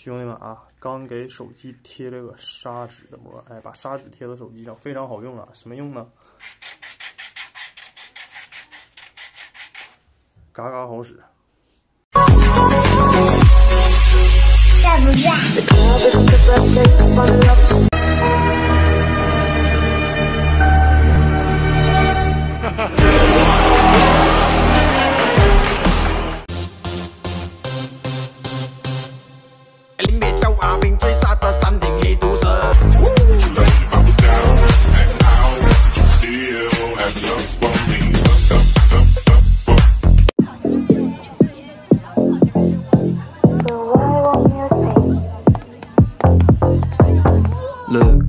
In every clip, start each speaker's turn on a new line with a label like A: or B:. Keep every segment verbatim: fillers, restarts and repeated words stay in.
A: 兄弟们啊，刚给手机贴了个砂纸的膜，哎，把砂纸贴到手机上，非常好用啊！什么用呢？嘎嘎好使。
B: 在不在？
C: 泯灭走阿兵追杀的山顶黑毒蛇。Look。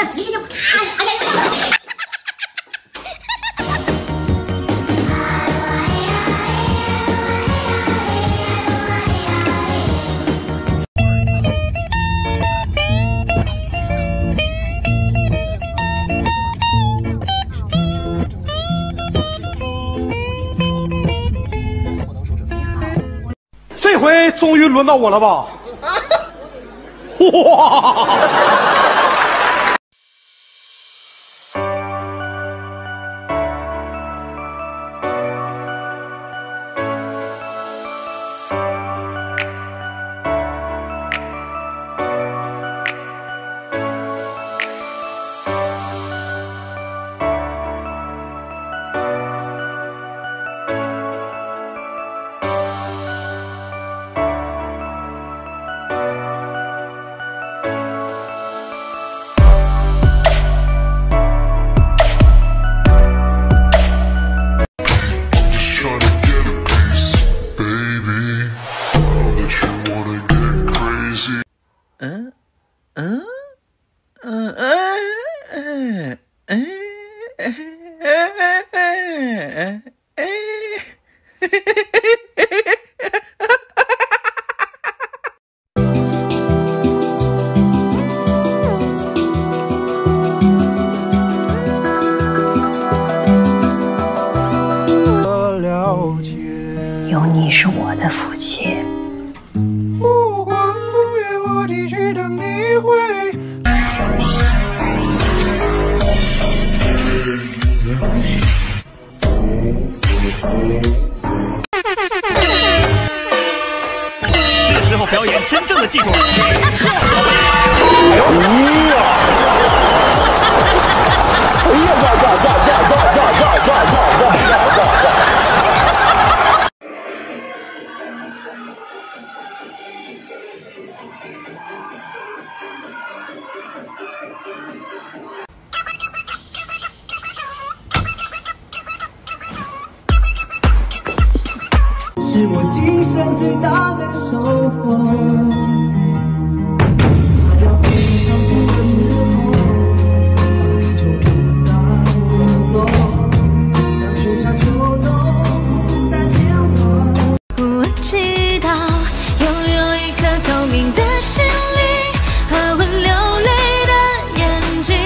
D: 这回终于轮到我了吧？哇！
C: 嗯嗯嗯嗯嗯嗯
E: 有你是我的福气。
C: 目光赴约我提取的迷回。
F: 是时候表演真正的技术了。
D: 哎呀！哎呀呀呀呀呀呀呀呀呀呀呀呀！
G: 是我今生最大的收获。他要背上走的时候，你就不再活动，让春夏秋冬不再变化。
H: 我知道，拥有一颗透明的心灵和会流泪的眼睛。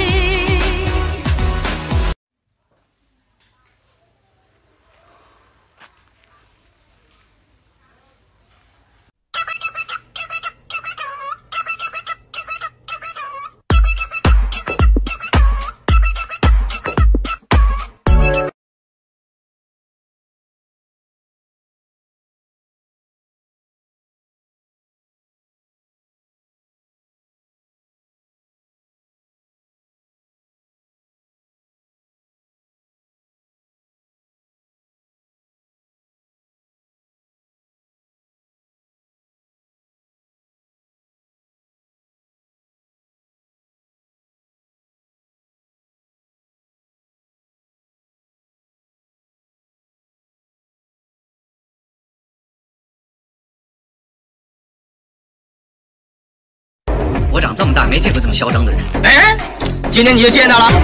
C: 我长这么大没见过这么嚣张的人。哎，今天你就见到了。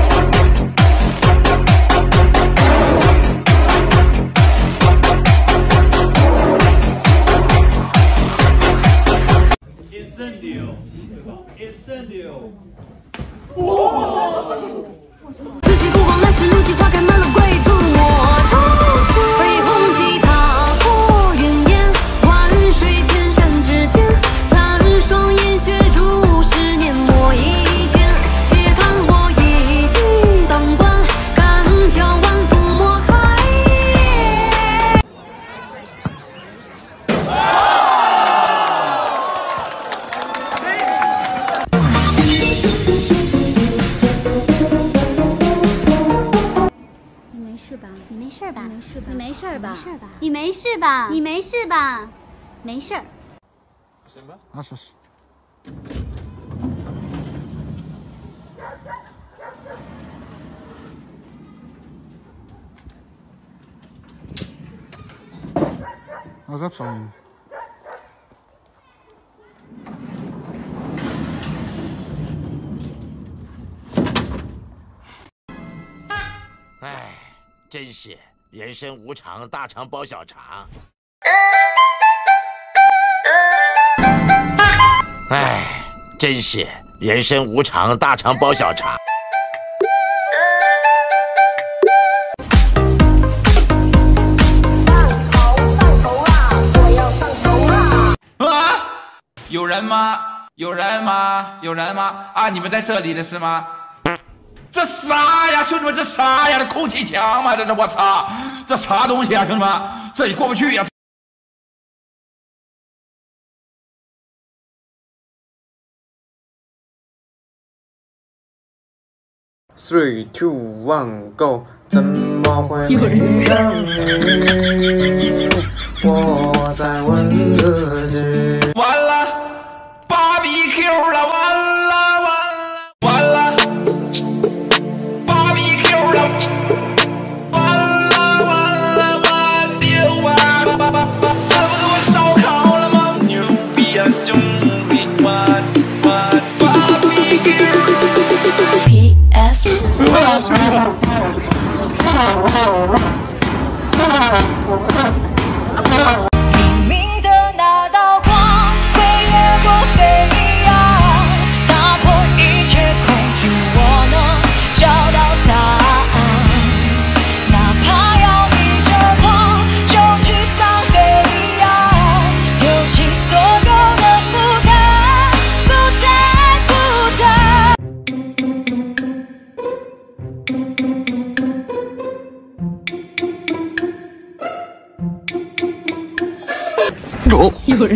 F: Incendio, incendio。
H: 自己不慌，来时路，计划开满了归途。我冲，飞鸿踢踏破云烟，万水千山之间，残水。
I: 事吧？你没事吧？没事吧？你没事吧？你没事吧？没事儿。
J: 行吧，那试试。我在旁边。
K: 唉，真是人生无常，大肠包小肠。唉，真是人生无常，大肠包小肠。
G: 上头上头啦！我要上头啦！
L: 啊！有人吗？有人吗？有人吗？啊！你们在这里的是吗？ 这啥呀，兄弟们，这啥呀？这空气枪吗？这这我操，这啥东西啊，兄弟们，这里过不去呀！
A: Three, two, one, go！ 怎么会没让你？我在问自己。
L: 完了 ，B B Q 了，完了，完了，完了。
H: 黎明的那道光会越过黑暗，打破一切恐惧，我能找到答案。哪怕要逆着风，就去扫黑暗，丢弃所有的负担，不再孤单。 有人。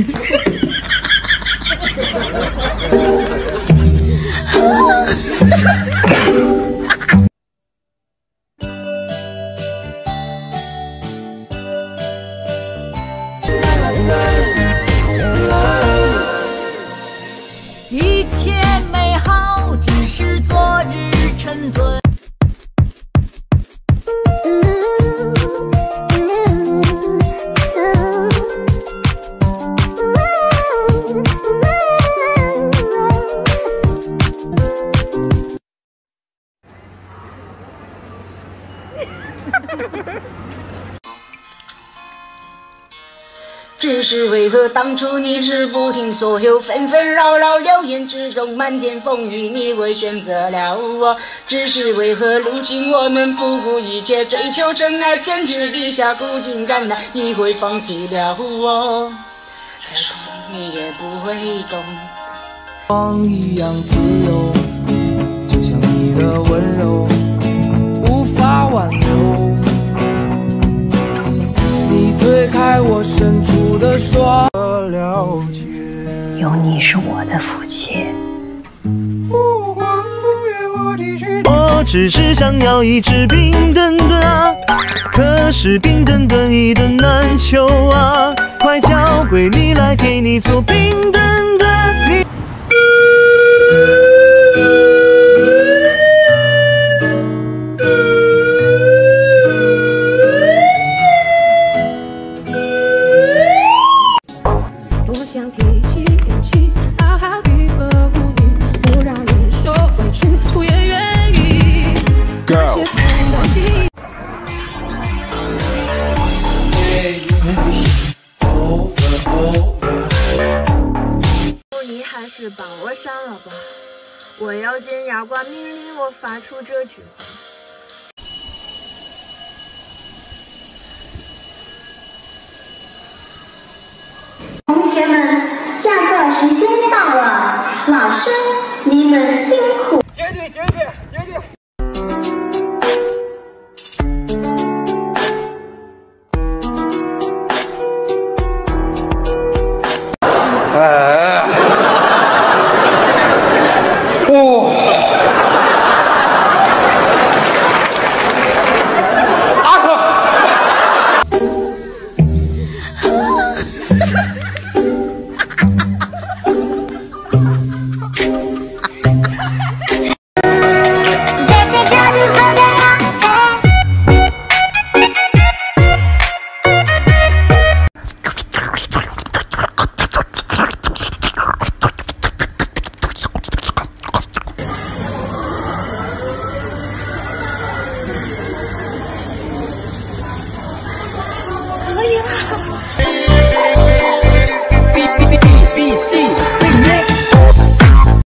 H: 一切美好只是昨日沉醉。
M: 只是为何当初你是不听所有纷纷扰扰流言之中漫天风雨，你会选择了我？只是为何如今我们不顾一切追求真爱，坚持理想，苦尽甘来，你会放弃了我？再说你也不会懂。
N: 光一样自由，就像你的温柔，无法挽留。 推开我伸出的双，
E: 有你是我的福气。
O: 我只是想要一支冰墩墩啊，可是冰墩墩一墩难求啊，快叫闺蜜来给你做冰墩墩。你。
P: 你还是帮我删了吧，我要见牙关，命令我发出这句话。
B: 同学们，下课时间到了，老师，你们辛苦。
Q: 绝对，绝对，绝对。
L: 哎，哦。
H: 啊